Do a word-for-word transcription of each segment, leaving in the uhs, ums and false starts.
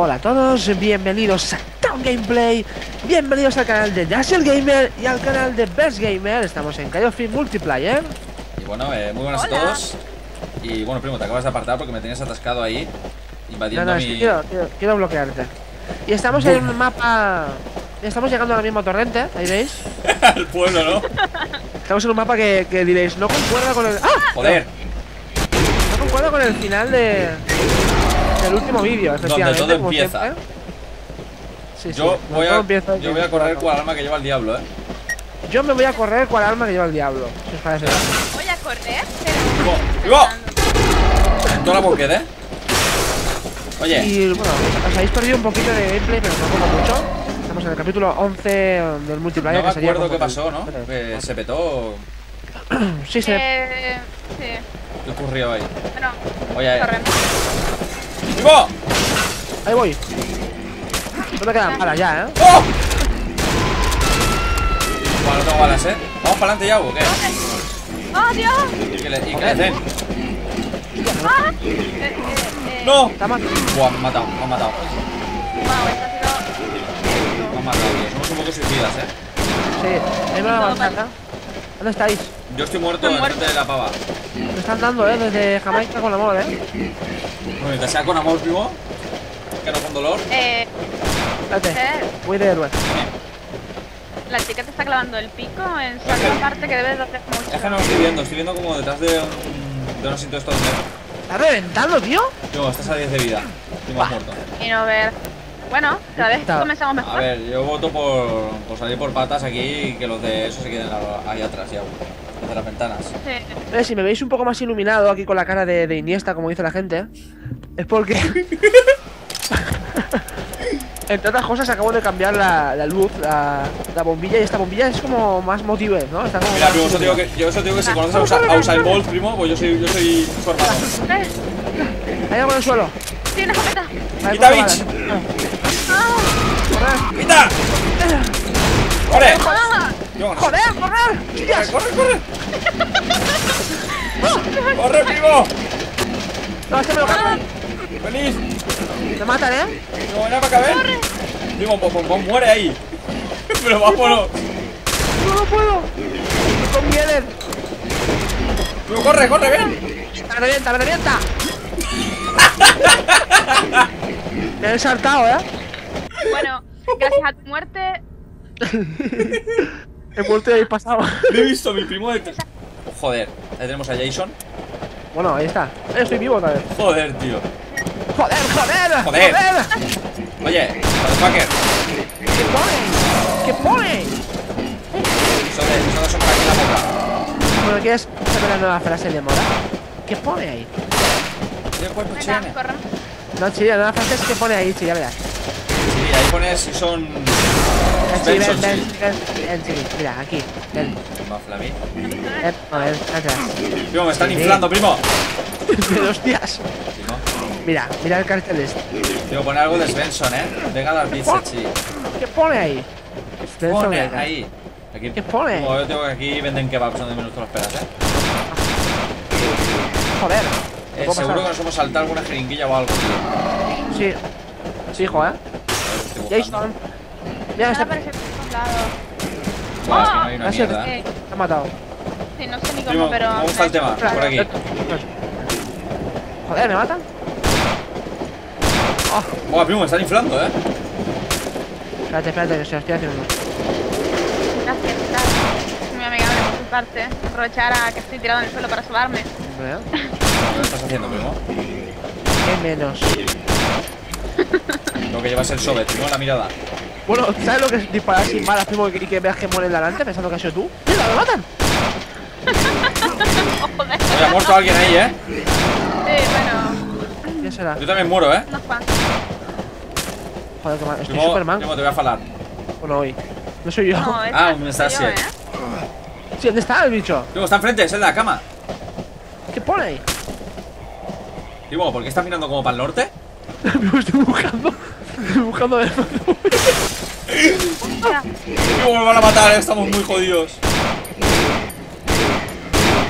Hola a todos, bienvenidos a Town Gameplay, bienvenidos al canal de Dashiell Gamer y al canal de Best Gamer. Estamos en Call of Duty Multiplayer. Y bueno, eh, muy buenas Hola. a todos. Y bueno, primo, te acabas de apartar porque me tenías atascado ahí, invadiendo no, no, mi... es que quiero, quiero, quiero bloquearte. Y estamos en un mapa... Estamos llegando ahora mismo a Torrente, ahí veis. Al pueblo, ¿no? Estamos en un mapa que, que diréis, no concuerda con el... ¡Ah! Joder. No, no concuerda con el final de... del último vídeo, efectivamente. Donde todo empieza. Sí, sí, yo voy a, empieza, yo voy a correr cual alma que lleva el diablo, eh. Yo me voy a correr cual alma que lleva el diablo, si os parece. Voy a correr, pero... ¡Vivo! Toda la boquete, eh. Oye. Y bueno, os habéis perdido un poquito de gameplay, pero tampoco mucho. Estamos en el capítulo once del multiplayer. No me que sería acuerdo qué como... pasó, ¿no? Que se petó. Sí, se... Eh, sí. ¿Qué ocurrió ahí? Bueno, Oye, corremos. ¡Vivo! Ahí voy. No me quedan balas ya, ¿eh? ¡Oh! Bueno, no tengo balas, ¿eh? ¿Vamos para adelante ya o qué? ¡Oh, Dios! Y que le, y que le den. ¡Ah! Eh, eh, eh. ¡No! Está mal. Buah, me han matado, me han matado. Wow, esto ha sido... Me han matado, tío. Somos un poco suicidas, ¿eh? Sí, ahí me van a avanzar, ¿eh? ¿Dónde estáis? Yo estoy muerto en frente de la pava. Me están dando, ¿eh? Desde Jamaica con amor, ¿eh? Bueno, ¿te sea con amor, primo? Que no con dolor. Eh... Espérate, eh, voy de héroe. La chica te está clavando el pico en cierta parte que debes de hacer mucho. Es que no lo estoy viendo, estoy viendo como detrás de un... de un asiento de estos de... ¿Estás reventando, tío? Tío, estás a diez de vida. Primo, has muerto. Y no ver... Bueno, cada vez Está. comenzamos mejor. A ver, yo voto por, por salir por patas aquí y que los de eso se queden ahí atrás ya, desde las ventanas. Sí. Eh, si me veis un poco más iluminado aquí con la cara de, de Iniesta, como dice la gente, es porque... entre otras cosas acabo de cambiar la, la luz, la, la bombilla, y esta bombilla es como más motive, ¿no? Está como Mira, más primo, eso digo que, yo eso digo que si conoces a, Usa, a Usain Bolt, primo, pues yo soy, yo soy su hermano. Eh, Hay algo en el suelo. tiene escopeta. Ahí, ¡Quita, corre, bitch! ¡Ah! corre. ¡Quita! ¡Corre! ¡Ah! Yo, no. ¡Joder, corre! ¡Corre, corre, corre! ¡Corre, primo! No, este me lo cargan. ¡Feliz! Me matan, ¿eh? ¡No voy a para caber! Primo, pues, pues, pues muere ahí. Pero vámonos. No, no puedo. Con Mielen. Primo, corre, corre, ven. Me revienta, me revienta. Me he saltado, ¿eh? Bueno, gracias a tu muerte... He muerto y ahí pasado. Le he visto a mi primo de... Joder, ahí tenemos a Jason. Bueno, ahí está. Eh, estoy vivo otra vez. Joder, tío. ¡Joder, joder! Joder. ¡Joder! Oye, motherfucker. ¿Qué pone? ¿Qué pone? Eso de, eso de soplar aquí en la boca. Bueno, ¿quieres saber la nueva frase de moda? ¿Qué pone ahí? Tiene cuerpo Venga, chene. corremos. No, sí, la nueva frase es que pone ahí, sí, ya verás. Sí, ahí pones si son... Sí, ven, Benson, ven, sí. ven, ven, sí, mira, aquí, ven, Va, Flammy. ven, no, ven, atrás. Primo, me están Sí. inflando, primo. Pero hostias, Primo, mira, mira el cartel este. tengo que poner algo de Svensson, eh. Venga, las pizzas, sí. ¿Qué pone ahí? ¿Qué Pone ahí. Aquí, ¿Qué pone? Como yo tengo que aquí venden kebabs donde menos te lo esperas, eh. Joder, Eh, ¿puedo seguro que pasar? nos hemos saltado alguna jeringuilla o algo, tío. Sí, sí, hijo, eh. Estoy buscando. Jason, mira, Me este aparece por un lado. Buah, es que no hay una Gracias. mierda, eh. Eh, te ha matado. sí, no sé ni Primo, cómo, pero... me gusta el tema. Por aquí. Joder, ¿me matan? Oh, Buah, primo, me están inflando, eh. espérate, espérate, que se lo estoy haciendo. Gracias, gracias. Muy amigable por tu parte. Aprovechar a que estoy tirado en el suelo para salvarme. Hombre, ¿eh? ¿Qué estás haciendo, primo? ¿Qué menos? Lo que llevas el sobe, primo, la mirada. Bueno, ¿sabes lo que es disparar sin balas, primo, y que, y que veas que muere delante pensando que has sido tú? ¡Mira, me matan! Oh, joder. Oye, ha muerto alguien ahí, eh. Sí, bueno, ¿Quién será? Yo también muero, eh. unos cuantos. Joder, que mal. Estoy Primo, Superman. primo, te voy a falar. Bueno, hoy. No soy yo. No, Ah, esta un mensaje. soy yo, ¿eh? Sí, ¿dónde está el bicho? Primo, está enfrente, es el de la cama. ¿Qué pone ahí? Primo, ¿por qué estás mirando como para el norte? Me estoy buscando. Estoy buscando de Hostia. Primo, me van a matar, eh. Estamos muy jodidos.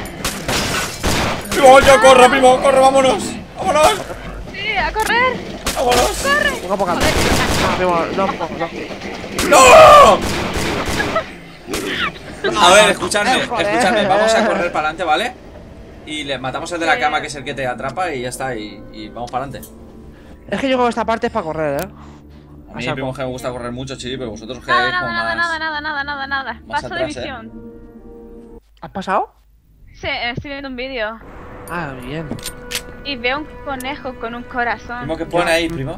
Primo, yo corro, primo, corre, vámonos. Vámonos. Sí, a correr. ¡Vámonos! Poco a poco. No, primo, no, no, no. ¡No! A ver, escuchadme, Joder. escuchadme. Vamos a correr para adelante, ¿vale? Y le matamos al de la cama, que es el que te atrapa, y ya está. Y, y vamos para adelante. Es que yo creo que esta parte es para correr, eh. A mí, saco. primo, que me gusta correr mucho, sí, pero vosotros que Nada, como nada, nada, más... nada, nada, nada, nada, nada. más Paso de atrás, ¿eh? visión. ¿Has pasado? Sí, estoy viendo un vídeo. Ah, bien. Y veo un conejo con un corazón. Primo, ¿qué pone ahí, primo?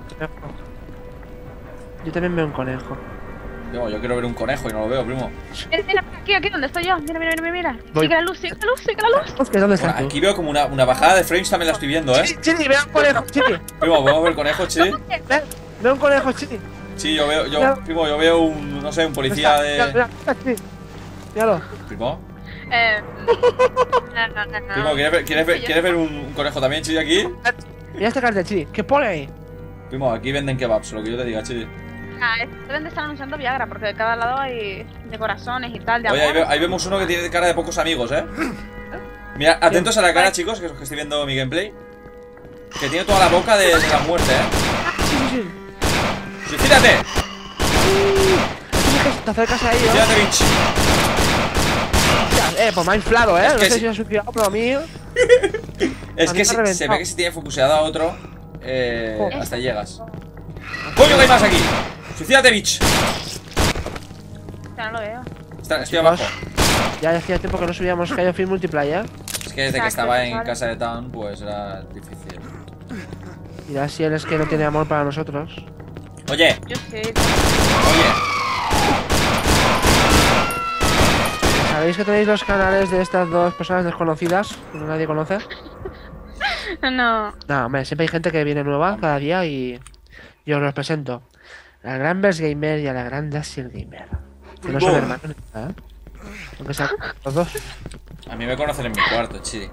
Yo también veo un conejo. Yo, yo quiero ver un conejo y no lo veo, primo. Mira, mira, aquí, aquí, donde estoy yo. Mira, mira, mira, mira. Voy. Sigue la luz, sigue la luz, sigue la luz. Hostia, ¿dónde estás Bueno, tú? aquí veo como una, una bajada de frames, también la estoy viendo, ¿eh? Chiri, Chiri, veo un conejo, Chiri. Primo, ¿podemos ver el conejo, sí? Ve, veo un conejo, Chiri. Sí, yo veo, yo, primo, yo veo un, no sé, un policía Mira, de... mira, mira, Chiri. Míralo. Primo, Eh. No, no, no, no. primo, ¿quieres ver, quieres ver, ¿quieres ver un, un conejo también, Chidi, aquí? Mira este cartel, Chiri. ¿Qué pone ahí? Primo, aquí venden kebabs, lo que yo te diga, Chidi. Ah, deben de estar anunciando Viagra, porque de cada lado hay de corazones y tal, de Oye, ahí, amor. ve- ahí vemos uno que tiene cara de pocos amigos, ¿eh? Mira, atentos a la cara, chicos, que, que estoy viendo mi gameplay. Que tiene toda la boca de, de la muerte, ¿eh? Sí, sí, sí. ¡Suicídate! Tienes que te acercas a ellos. ¡Suicídate, bitch! Eh, pues me ha inflado, eh. Es No que sé si- si se ha suicidado, pero a mí. Es A mí que me ha si- se reventado. ve que si tiene focuseado a otro, eh, Joder. hasta llegas. ¡Coño, que hay más aquí! ¡Suicídate, bitch! Ya no lo veo. Está- estoy abajo. Ya hacía tiempo que no subíamos Cayo Film Multiplayer. Es que desde que Exacto, estaba en vale. casa de Town, pues era difícil. Mira si él es que no tiene amor para nosotros. Oye, Yo sí. oye. ¿Sabéis que tenéis los canales de estas dos personas desconocidas que nadie conoce? No. No, hombre, siempre hay gente que viene nueva cada día y yo os los presento. A la gran Bers Gamer y a la gran Daciel Gamer. Que no son Boom. hermanos, ¿eh? Aunque sean los dos. A mí me conocen en mi cuarto, Chidi.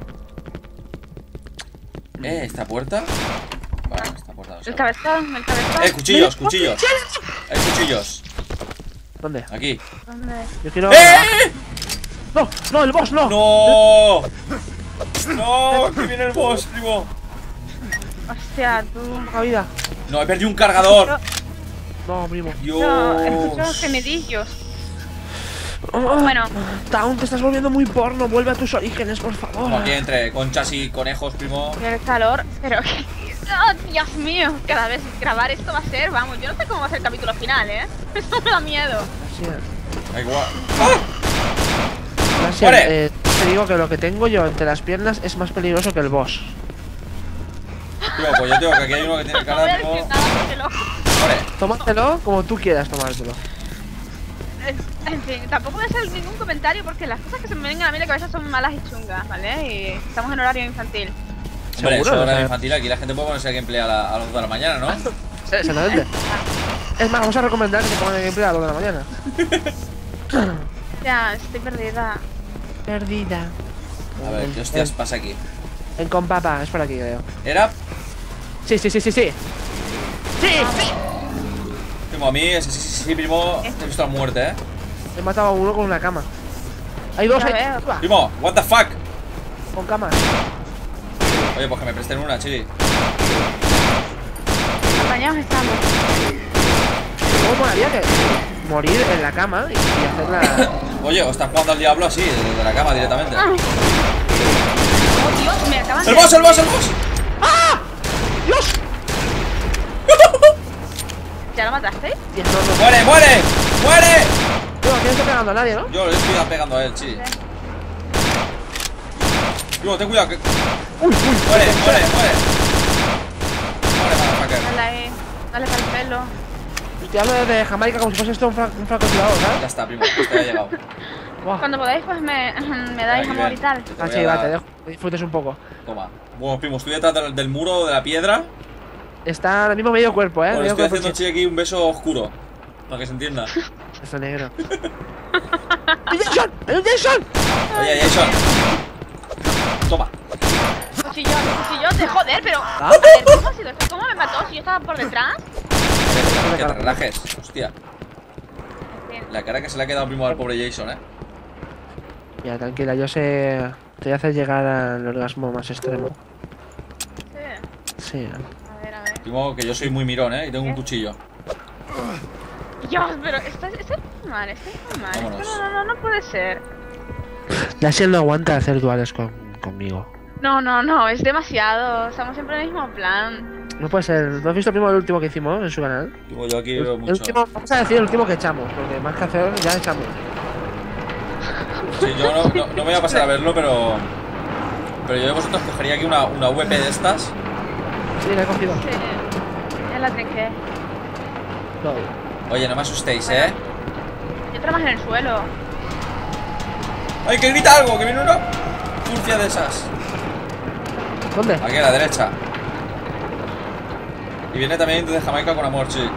¿Eh? ¿Esta puerta? Vale, esta puerta no sé. El cabezón, el cabezón. ¡Eh, cuchillos, cuchillos! ¡Hay cuchillos! ¿Dónde? Aquí. ¿Dónde? Yo quiero. ¡Eh! ¡No! ¡No! ¡El boss no! ¡No! ¡No! ¡Que viene el boss, primo! Hostia, tú. ¡La vida! No, he perdido un cargador. No, primo. No, escucho Dios. gemidillos. Oh, Bueno, Town, te estás volviendo muy porno. Vuelve a tus orígenes, por favor. Como aquí entre conchas y conejos, primo. el calor, pero que. ¡Oh, Dios mío! Cada vez grabar esto va a ser, vamos, yo no sé cómo va a ser el capítulo final, ¿eh? Eso me da miedo. Así es. Da igual. Gracias, ¡Muere! eh, te digo que lo que tengo yo entre las piernas es más peligroso que el boss. Tío, pues yo digo que aquí hay uno que tiene No voy cara a de decir primo. nada porque lo. Muere. Tómatelo como tú quieras tomártelo. En fin, tampoco voy a hacer ningún comentario porque las cosas que se me vengan a mí a la cabeza son malas y chungas, ¿vale? Y estamos en horario infantil. Hombre, ¿Seguro? eso O hora sea, infantil, aquí la gente puede ponerse el gameplay a, la- a las dos de la mañana, ¿no? Sí, exactamente. Es más, vamos a recomendar que se pongan el gameplay a las dos de la mañana. Ya, estoy perdida. Perdida. A ver, ¿qué hostias pasa aquí? En compapa, es por aquí, creo. ¿Era? Sí, sí, sí, sí, sí. ¡Sí! Primo, a mí, sí, sí, sí, sí, primo, te he visto a muerte, ¿eh? He matado a uno con una cama. Hay dos Ya ahí veo. arriba, Primo, what the fuck. con camas. Oye, pues que me presten una, Chidi. Apañados estamos. ¿Cómo molaría que morir en la cama y, y hacer la... Oye, o estás jugando al diablo así, desde la cama directamente. Ay. Oh, Dios, me acaban de. ¡El boss, el boss, el boss! ¡Dios! ¿Ya lo mataste? Dios, no, no. ¡Muere, muere! ¡Muere! No, aquí no está pegando a nadie, ¿no? Yo le estoy pegando a él, Chidi. Primo, ten cuidado que... Uy, uy. ¡Muere, muere, muere! ¡Muere, motherfucker! Dale ahí. Dale para el pelo. Te hablo desde Jamaica como si fuese esto un, fra un francotirador, Ya ¿sabes? está, primo, hasta ya he llegado. Guau. Cuando podáis, pues me, me dais Ahí, amor ven. y tal. Ah, Voy sí, a va, dar- te dejo. que disfrutes un poco. Toma. Bueno, primo, estoy detrás del, del muro, de la piedra. Está ahora mismo medio cuerpo, ¿eh? Bueno, medio estoy cuerpo, haciendo a Chidi aquí un beso oscuro. Para que se entienda. Está negro. ¡El Jason! ¡El Jason! Oye, Jason. Toma. Cuchillote, cuchillote, joder, pero. Ah. A ver, ¿cómo ha sido esto? ¿Cómo me mató si yo estaba por detrás? Que te relajes. Hostia. En fin. La cara que se le ha quedado primo al pobre Jason, eh. Ya, tranquila, yo sé... Te voy a hacer llegar al orgasmo más extremo. Sí. Sí. A ver, a ver. Primo, que yo soy muy mirón, ¿eh? Y tengo un cuchillo. Dios, pero esto, esto es muy mal, esto es muy mal. Vámonos. Esto no, no, no, no puede ser. Yasiel no aguanta hacer duales con, conmigo. No, no, no, es demasiado. Estamos siempre en el mismo plan. No puede ser. ¿No has visto primo el último que hicimos en su canal? Primo, yo aquí El, veo el mucho. último, vamos a decir el último que echamos, porque más que hacer ya echamos. Sí, yo no, no, no me voy a pasar a verlo, pero... Pero yo de vosotros cogería aquí una, una V P de estas. Sí, la he cogido. Sí, ya la trinqué. Todo. Oye, no me asustéis, ¿eh? Yo trabajo en el suelo. ¡Ay, que grita algo! ¡Que viene una furcia de esas! ¿Dónde? Aquí a la derecha. Y viene también desde Jamaica con amor, sí.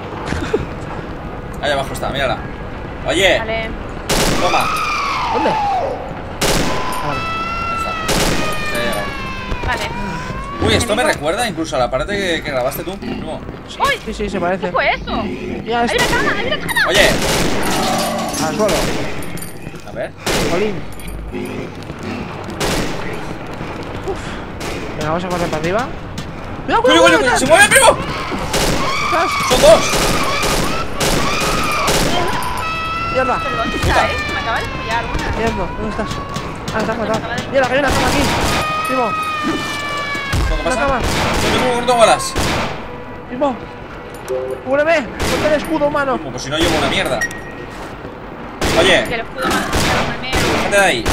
Ahí abajo está, mírala. Oye, Vale. toma. ¿Dónde? Ah, vale. Ahí está. Ya he llegado. Vale. Uy, esto me recuerda incluso a la parte que, que grabaste tú. No. ¡Uy! Sí, sí, se ¿Qué parece. fue eso? Ya ¡Hay está. una cama! ¡Hay una cama! Oye, Al suelo. a ver. Colín. Uf. Venga, vamos a correr para arriba. ¡Cuidado, ¡Coño, cuidado, coño, cuidado! coño! ¡Se mueve, primo! ¡Estás! ¡Son dos! ¡Mierda! ¿Pero dónde está, eh? Me acaba de follar una. Mierda, ¿dónde estás? Ah, estás matado. Mierda, que hay una cama aquí. Primo, ¿Qué una pasa? cama. No tengo corto balas. Primo. Cúbreme. Ponte el escudo humano. Como pues si no llevo una mierda. Que Oye, lo puedo matar en medio. gente de ahí.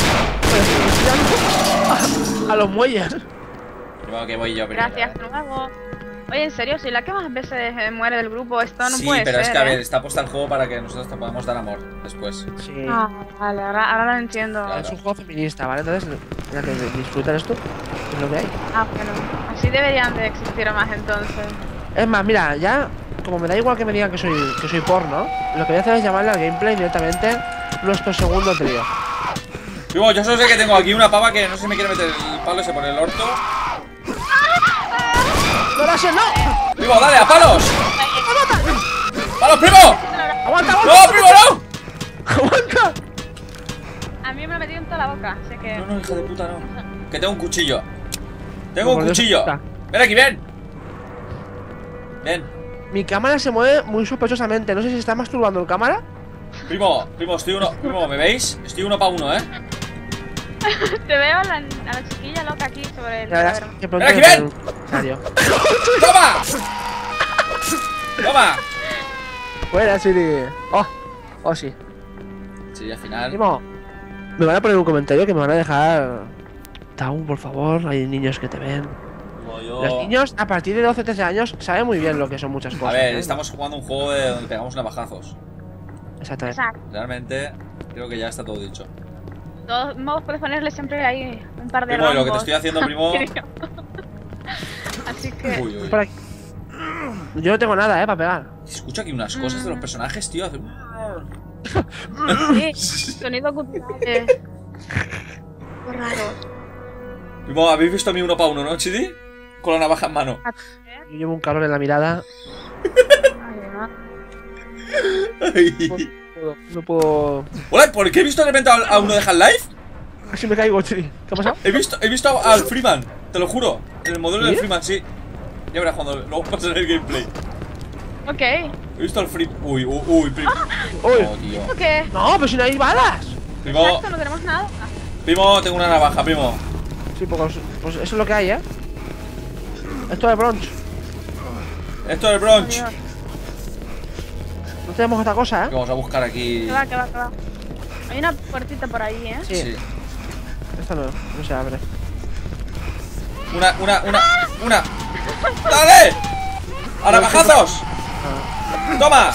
A los muelles. Primo, que voy yo primero. Gracias, no hago. Oye, en serio, soy la que más veces eh, muere del grupo. Esto no Sí, puede ser. pero es que a ¿eh? ver, está puesta el juego para que nosotros te podamos dar amor después. Sí. Ah, vale, ahora, ahora lo entiendo. Claro. Es un juego feminista, ¿vale? Entonces, mira que disfrutar esto es lo que hay. Ah, bueno. Así deberían de existir más entonces. Es más, mira, ya, como me da igual que me digan que soy, que soy porno, lo que voy a hacer es llamarle al gameplay directamente nuestro segundo trío. Primo, yo solo sé que tengo aquí una pava que no sé si me quiere meter el palo ese por el orto. ¡No, Yasiel, no! Primo, dale, a palos. ¡Palos, primo! ¡Aguanta, ¡No, aguanta! primo, no! ¡Aguanta! A mí me lo he metido en toda la boca, así que. No, no, hija de puta, no. Que tengo un cuchillo. Tengo Como un Dios cuchillo. puta. Ven aquí, ven. Ven. Mi cámara se mueve muy sospechosamente. No sé si se está masturbando el cámara. Primo, primo, estoy uno. Primo, ¿me veis? Estoy uno para uno, ¿eh? Te veo a la, a la chiquilla loca aquí sobre el. La verdad tablero. es que pronto Ven aquí, me ven. pongo en serio. ¡Toma! ¡Toma! Fuera, Siri. Oh, oh, sí. Sí, al final. Primo, me van a poner un comentario que me van a dejar. Down, por favor. Hay niños que te ven. Primo, yo- Los niños a partir de doce trece años saben muy bien lo que son muchas A cosas. ver, ¿eh? estamos jugando un juego de donde pegamos navajazos. Exactamente. Exacto. Realmente, creo que ya está todo dicho. De todos modos, puedes ponerle siempre ahí un par de Primo, y lo que te rambos. estoy haciendo, primo. Así que. Uy, uy. Por aquí. Yo no tengo nada, eh, para pegar. Escucho aquí unas cosas de los personajes, tío. hace- Sí, sonido cultural. Qué raro. Primo, ¿habéis visto a mí uno para uno, no, Chidi? Con la navaja en mano. Yo llevo un calor en la mirada. Ay, no. No puedo. No puedo... Hola, ¿por qué he visto de repente a, a uno de Half-Life? Casi me caigo, Chiri. ¿Qué ha pasado? He visto, he visto al Freeman, te lo juro. En el modelo ¿Sí? del Freeman, sí. Ya verás cuando luego pasa en el gameplay. Ok. He visto al Freeman. Uy, uy, uy, primo. Uy. No, tío. ¿Esto qué? No, pero si no hay balas. Primo, Exacto, no tenemos nada. primo, tengo una navaja, primo. Sí, pues, pues eso es lo que hay, eh. Esto es bronze. Esto es el brunch. Dios. No tenemos otra cosa, Que eh. vamos a buscar aquí. Que va, que va, que va. Hay una puertita por ahí, ¿eh? Sí. Sí. Esta no, no se abre. Una, una, una, una. ¡Dale! ¡A navajazos! ¡Toma!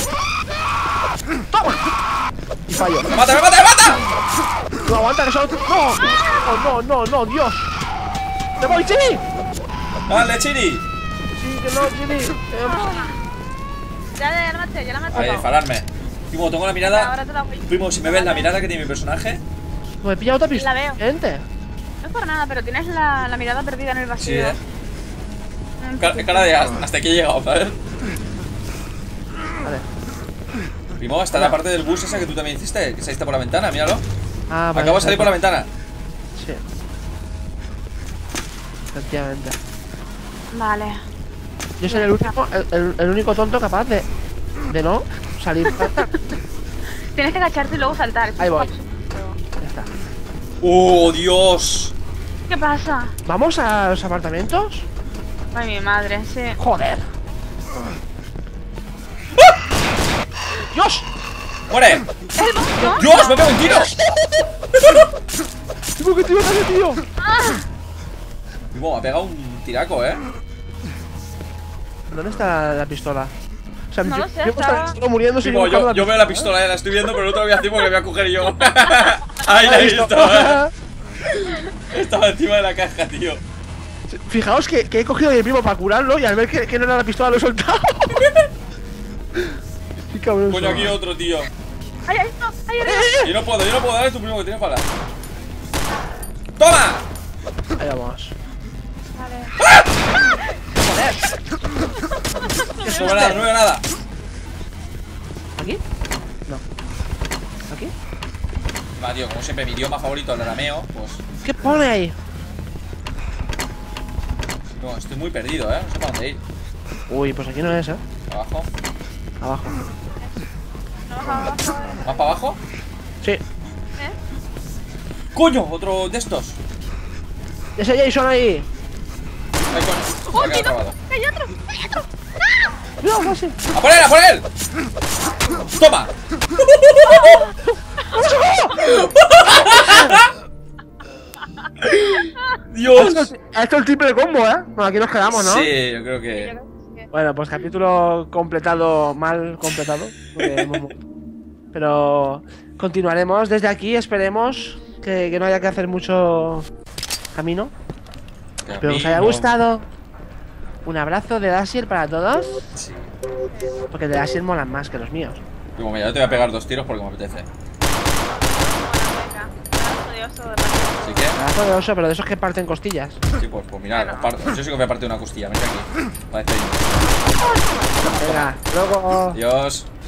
Y fallo. ¡Me mata, me mata, me mata! No, aguanta, que solo... ¡No! No, no, no, no, Dios. ¡Me voy, Chiri! ¡Dale, Chiri! Sí, que no, Chiri. Eh, Ya, ya, ya la maté, ya la maté. A ver, dispararme. Primo, tengo la mirada. Ahora te la voy. Primo, si me ves la mirada que tiene mi personaje. me he pillado otra pistola. La veo. Gente. No es por nada, pero tienes la, la mirada perdida en el Sí, vacío. eh. Cara, cara de hasta hasta aquí he llegado, ¿sabes? Vale. Primo, está la parte del bus esa que tú también hiciste, que saliste por la ventana, míralo. Ah, vale. Acabo de salir por la ventana. Sí. Efectivamente. Vale. Yo soy el último, el, el, el único tonto capaz de, de no salir. Tienes que agacharte y luego saltar. Eso Ahí es voy. absurdo. Ya está. ¡Oh, Dios! ¿Qué pasa? ¿Vamos a los apartamentos? Ay, mi madre, sí. Joder. ¡Dios! ¡Muere! ¿Es el boss, no? ¡Dios! ¡Me pego un tiro! ¿Cómo que te iba a hacer, tío? Vivo, me ha pegado un tiraco, ¿eh? ¿Dónde está la, la pistola? O sea, No yo, lo sé, yo estaba- estaba muriendo sin Vivo, buscar yo, yo veo la pistola, eh, la estoy viendo, pero no te lo voy a decir porque la voy a coger yo. ¡Ahí la he visto! eh. Estaba encima de la caja, tío. Fijaos que, que he cogido a mi primo para curarlo y al ver que, que no era la pistola lo he soltado. Qué cabrón. Coño, soy. aquí otro, tío. ¡Ay, ay, no! ¡Ay, ay, ay! Yo no puedo, yo no puedo, dale a tu primo que tiene balas. ¡Toma! Ahí vamos. Vale. No veo nada, no veo nada. ¿Aquí? No. ¿Aquí? Va, tío, como siempre, mi idioma favorito, el arameo, pues. ¿Qué pone ahí? No, estoy muy perdido, eh. No sé para dónde ir. Uy, pues aquí no es, ¿eh? Abajo. Abajo. No, baja, baja, baja. ¿Más para abajo? Sí. ¿Eh? ¡Coño! Otro de estos. Ese Jason ahí. Ay, coño. ¡Oh, Se me ha que no! acabado. ¡Hay otro! ¡Hay otro! No, casi. ¡A por él, a por él! ¡Toma! ¡Dios! Esto, esto es el triple combo, ¿eh? Bueno, aquí nos quedamos, ¿no? Sí, yo creo Yo que. creo que sí. Bueno, pues capítulo completado, mal completado. porque hemos- Pero continuaremos desde aquí, esperemos que, que no haya que hacer mucho camino. Espero que os haya Camino. gustado. Un abrazo de Dashiell para todos. Sí. Porque de Dashiell molan más que los míos. Como mira, yo te voy a pegar dos tiros porque me apetece. Venga. Abrazo de oso de ratón. Así que. Abrazo de oso, pero de esos que parten costillas. Sí, pues, pues mirad, os parto. Yo sí que voy a partir una costilla, mira aquí. Para despedirme. Venga, luego. Adiós.